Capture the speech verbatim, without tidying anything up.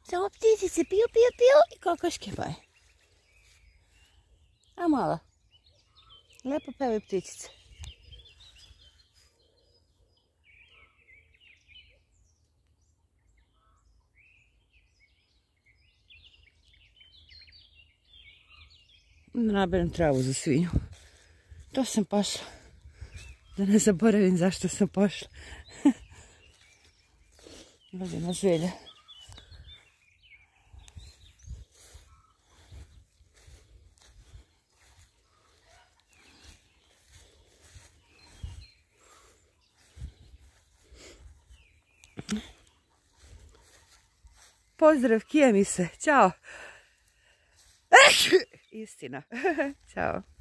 Samo ptičice piju, piju, piju i kokoške moje. A malo. Lepo pevaju ptičice. Naberem travu za svinju. To sam pošla. Da ne zaboravim zašto sam pošla. Vodimo želje. Pozdrav, kije mi se. Ćao. Istina. Ćao.